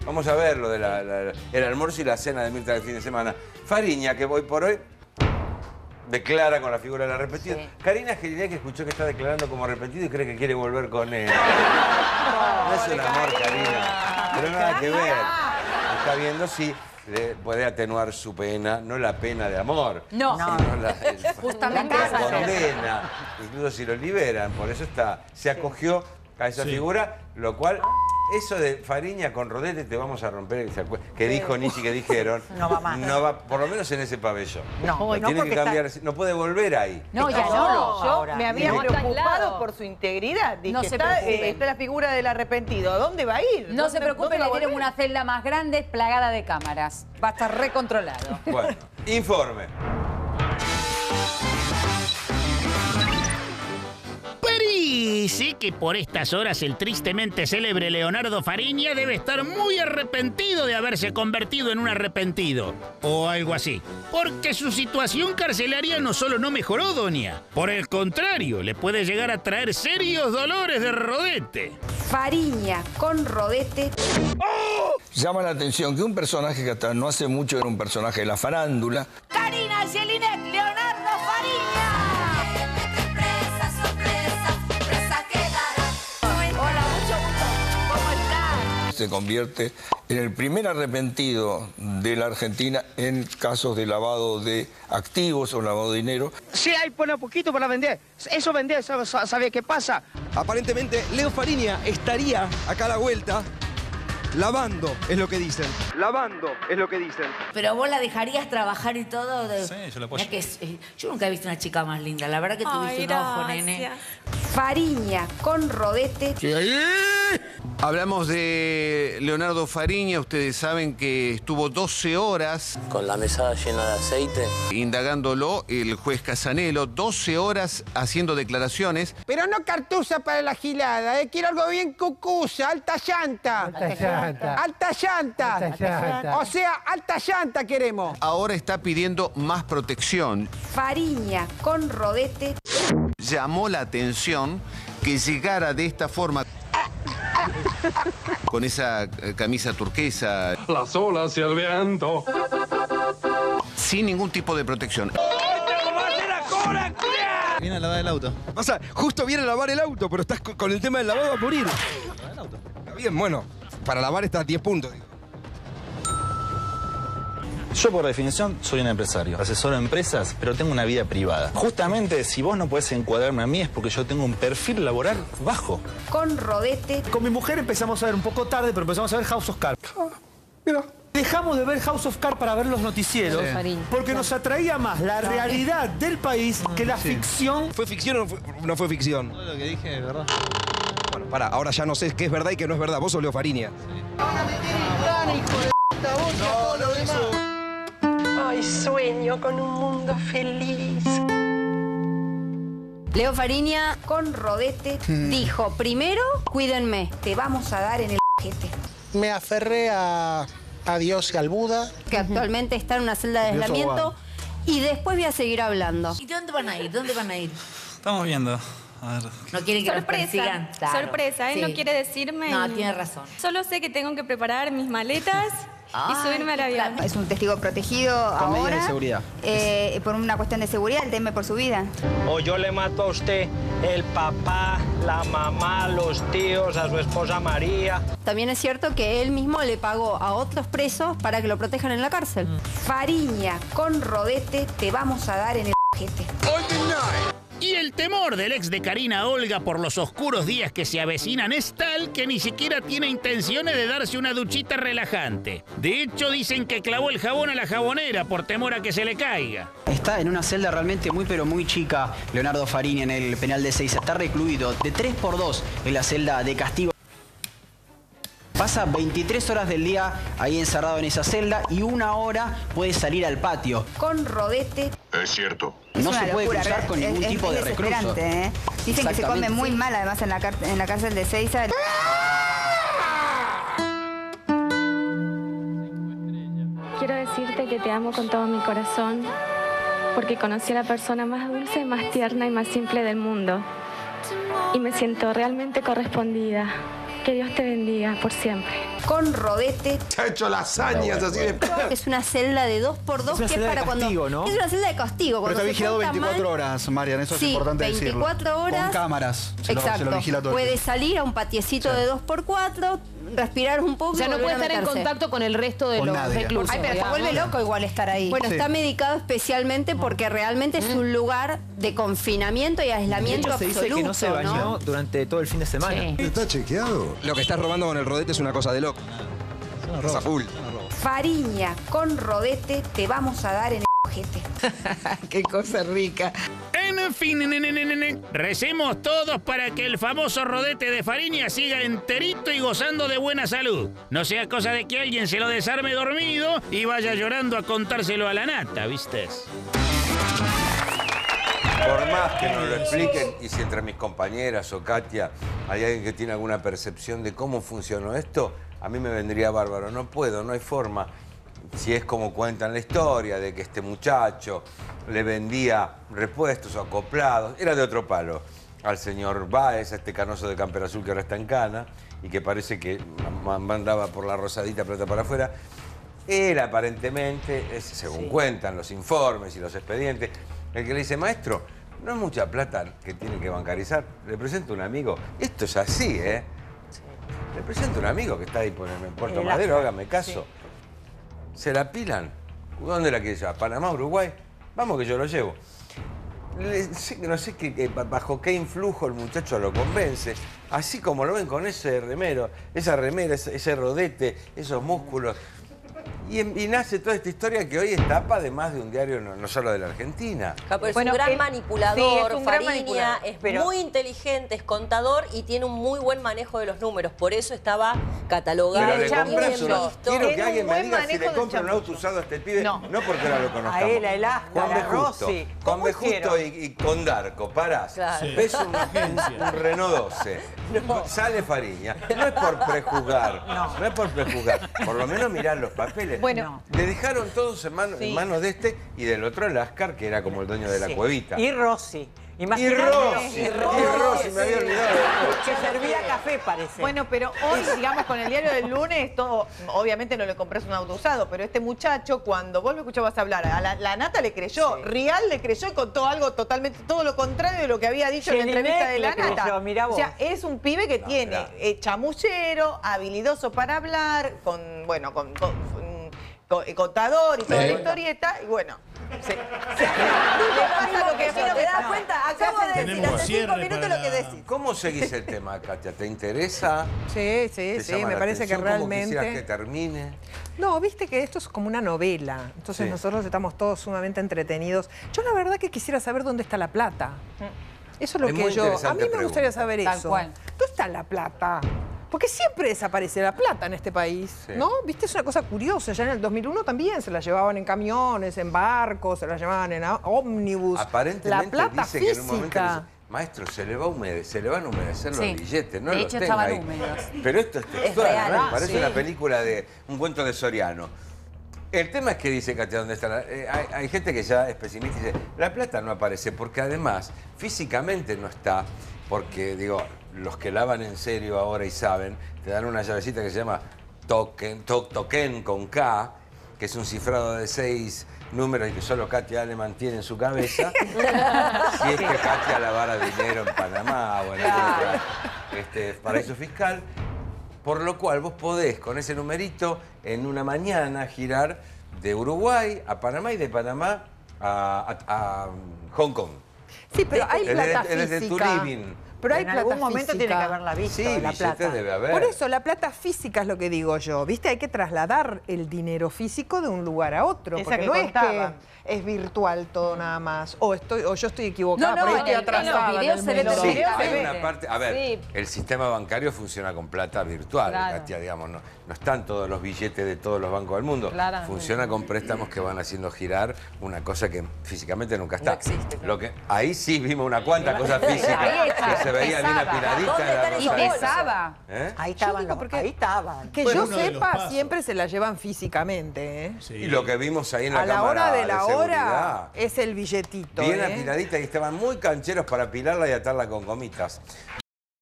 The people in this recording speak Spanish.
Vamos a ver lo de el almuerzo y la cena de Mirta del fin de semana. Fariña, que hoy por hoy declara con la figura de la arrepentida. Sí. Karina Gelinek, que escuchó que está declarando como arrepentido y cree que quiere volver con él. No es un amor, Karina. Pero nada que ver. Está viendo si puede atenuar su pena, no la pena de amor. No. Justamente la condena. Incluso si lo liberan. Por eso se acogió a esa figura, lo cual... Eso de Fariña con Rodete te vamos a romper, que dijo Nietzsche, que dijeron, no va más. No va, por lo menos en ese pabellón. No, tiene que cambiar, no puede volver ahí. No, ya no. Yo me había preocupado por su integridad. Dije, no está la figura del arrepentido. ¿A dónde va a ir? No se preocupe, le tienen una celda más grande, plagada de cámaras. Va a estar recontrolado. Bueno, informe. Dice que por estas horas el tristemente célebre Leonardo Fariña debe estar muy arrepentido de haberse convertido en un arrepentido. O algo así. Porque su situación carcelaria no solo no mejoró, doña. Por el contrario, le puede llegar a traer serios dolores de rodete. Fariña con Rodete. ¡Oh! Llama la atención que un personaje que hasta no hace mucho era un personaje de la farándula. Karina Gelinek, Leonardo Fariña. Se convierte en el primer arrepentido de la Argentina en casos de lavado de activos o lavado de dinero. Sí, hay pone poquito para vender. Eso vender, ¿sabe qué pasa? Aparentemente, Leo Fariña estaría acá a la vuelta lavando, es lo que dicen. Lavando, es lo que dicen. Pero vos la dejarías trabajar y todo. Sí, yo la apoyo. Yo nunca he visto una chica más linda. La verdad que tuviste un ojo, nene. Fariña con Rodete. Hablamos de Leonardo Fariña. Ustedes saben que estuvo 12 horas... Con la mesada llena de aceite. Indagándolo el juez Casanelo. 12 horas haciendo declaraciones. Pero no cartuza para la gilada, quiero algo bien cucusa, alta llanta. Alta llanta. Alta llanta. Alta llanta. O sea, alta llanta queremos. Ahora está pidiendo más protección. Fariña con Rodete. Llamó la atención que llegara de esta forma, con esa camisa turquesa, las olas y el viento, sin ningún tipo de protección. Viene a lavar el auto. O sea, justo viene a lavar el auto, pero estás con el tema del lavado a morir. ¿Lavar el auto? Está bien, bueno, para lavar está a 10 puntos. Yo, por definición, soy un empresario. Asesoro empresas, pero tengo una vida privada. Justamente, si vos no podés encuadrarme a mí, es porque yo tengo un perfil laboral bajo. Con Rodete. Con mi mujer empezamos a ver un poco tarde, pero empezamos a ver House of Cards. Mira. Dejamos de ver House of Cards para ver los noticieros, porque nos atraía más la realidad del país que la ficción. ¿Fue ficción o no fue ficción? Todo lo que dije es verdad. Bueno, pará, ahora ya no sé qué es verdad y qué no es verdad. ¿Vos sos Leo Fariña? No, lo hizo. Ay, sueño con un mundo feliz. Leo Fariña con Rodete dijo, primero, cuídenme, te vamos a dar en el ojete. Me aferré a Dios y al Buda. Que actualmente está en una celda de aislamiento. Y después voy a seguir hablando. ¿Y dónde van a ir? ¿Dónde van a ir? Estamos viendo. A ver. No quieren que nos persigan. Claro. Sorpresa, él no quiere decirme. No, tiene razón. Solo sé que tengo que preparar mis maletas y subirme al avión. Es un testigo protegido con ahora. Medidas de seguridad. Por una cuestión de seguridad, él teme por su vida. O yo le mato a usted el papá, la mamá, los tíos, a su esposa María. También es cierto que él mismo le pagó a otros presos para que lo protejan en la cárcel. Fariña con Rodete, te vamos a dar en el ojete. Y el temor del ex de Karina Olga por los oscuros días que se avecinan es tal que ni siquiera tiene intenciones de darse una duchita relajante. De hecho, dicen que clavó el jabón a la jabonera por temor a que se le caiga. Está en una celda realmente muy pero muy chica, Leonardo Fariña, en el penal de Ezeiza. Está recluido de 3x2 en la celda de castigo. Pasa 23 horas del día ahí encerrado en esa celda y 1 hora puede salir al patio. Con Rodete. Es cierto. No se puede cruzar con ningún tipo de recluso. Dicen que se come muy mal, además, en la cárcel de Ezeiza. Quiero decirte que te amo con todo mi corazón, porque conocí a la persona más dulce, más tierna y más simple del mundo. Y me siento realmente correspondida. Que Dios te bendiga por siempre. con rodete. Se ha hecho lasañas así de... Es una celda de 2x2 que es para cuando... castigo, ¿no? Es una celda de castigo. Pero está vigilado 24 horas, Marian, eso es importante decirlo. 24 horas. Con cámaras. Exacto. Se lo vigila todo. Puede salir a un patiecito de 2x4, respirar un poco. O sea, no puede estar en contacto con el resto de los reclusos. Ay, pero se vuelve loco igual estar ahí. Bueno, está medicado especialmente porque realmente es un lugar de confinamiento y aislamiento se absoluto. dice que no se bañó durante todo el fin de semana. Sí. ¿Está chequeado? Lo que estás robando con el rodete es una cosa de loco. Es a full. Fariña con rodete te vamos a dar en el ojete. Qué cosa rica. En fin, recemos todos para que el famoso rodete de Fariña siga enterito y gozando de buena salud. No sea cosa de que alguien se lo desarme dormido y vaya llorando a contárselo a la nata, ¿viste? Por más que nos lo expliquen, y si entre mis compañeras o Katia hay alguien que tiene alguna percepción de cómo funcionó esto, a mí me vendría bárbaro. No puedo, no hay forma. Si es como cuentan la historia de que este muchacho le vendía repuestos o acoplados, era de otro palo, al señor Báez, a este canoso de Camper Azul que ahora está en Cana y que parece que mandaba por la rosadita plata para afuera. Él aparentemente, según cuentan los informes y los expedientes, el que le dice, maestro, no es mucha plata que tiene que bancarizar, le presento un amigo. Esto es así, ¿eh? Sí. Le presento un amigo que está ahí en Puerto Madero, hágame caso. Sí. Se la pilan. ¿Dónde la quiere llevar? ¿Panamá, Uruguay? Vamos que yo lo llevo. No sé bajo qué influjo el muchacho lo convence. Así como lo ven con ese remero, esa remera, ese rodete, esos músculos. Y nace toda esta historia que hoy es tapa de más de un diario, no solo de la Argentina. Es un gran manipulador, Fariña, es muy inteligente, es contador y tiene un muy buen manejo de los números. Por eso estaba catalogado. Quiero que alguien me diga si le compra un auto usado a este pibe, no porque ahora lo conozcamos. A él, a Elasca, a Rossi. Juan B. Justo y con Darco, parás. Claro. Ves un Renault 12, sale Fariña. No es por prejuzgar, no es por prejuzgar. Por lo menos mirar los papeles. Bueno, le dejaron todos en manos de este y del otro el Ascar, que era como el dueño de la cuevita. Y Rossi. Y Rossi, me había olvidado. Que servía café, parece. Bueno, pero hoy, digamos, con el diario del lunes, todo, obviamente no le compras un auto usado, pero este muchacho, cuando vos lo escuchabas hablar, a la Nata le creyó, Rial le creyó y contó algo totalmente, todo lo contrario de lo que había dicho en la entrevista de la Nata. O sea, es un pibe que tiene chamullero, habilidoso para hablar, contador y toda la historieta, y bueno. Le pasa lo que a mí no me das cuenta. Acabo de decir hace 5 minutos lo que decís. ¿Cómo seguís el tema, Katia? ¿Te interesa? Sí, me parece que realmente... ¿Cómo quisieras que termine? No, viste que esto es como una novela. Entonces nosotros estamos todos sumamente entretenidos. Yo la verdad que quisiera saber dónde está la plata. Eso es lo que yo... A mí me gustaría saber eso. ¿Dónde está la plata? Porque siempre desaparece la plata en este país, ¿no? Viste, es una cosa curiosa. Ya en el 2001 también se la llevaban en camiones, en barcos, se la llevaban en ómnibus. Aparentemente la plata dice física. Que en un momento dice, maestro, se le van a humedecer los billetes, no de los hecho, tenga ahí. húmedos. Pero esto es textual, es real, ¿no? Parece una película de un cuento de Soriano. El tema es que dice Katia, ¿dónde está hay gente que ya es pesimista y dice, la plata no aparece, porque además físicamente no está, porque digo, los que lavan en serio ahora y saben, te dan una llavecita que se llama token con K, que es un cifrado de 6 números y que solo Katia le mantiene en su cabeza. Si es que Katia lavara dinero en Panamá o en algún paraíso fiscal. Por lo cual vos podés, con ese numerito, en una mañana girar de Uruguay a Panamá y de Panamá a Hong Kong. Sí, pero hay plata física. Desde tu living. Pero hay en plata algún momento física. tiene que haberla visto, sí, la plata. Debe haber. Por eso, la plata física es lo que digo yo. ¿Viste? Hay que trasladar el dinero físico de un lugar a otro. Esa porque que no contaba. es que es virtual todo nada más. O yo estoy equivocada, No, por ahí estoy atrasada. Los videos se ven Sí, hay una parte... A ver, el sistema bancario funciona con plata virtual, Katia, digamos. No están todos los billetes de todos los bancos del mundo. Funciona con préstamos que van haciendo girar una cosa que físicamente nunca está. No existe. Ahí sí vimos una cuanta cosa física que se veía bien apiladita. Y pesaba. Ahí estaban. Que yo sepa, siempre se la llevan físicamente. ¿eh? Sí. Y lo que vimos ahí en la cámara cámara a la hora de la seguridad, hora es el billetito. bien apiladita y estaban muy cancheros para apilarla y atarla con gomitas.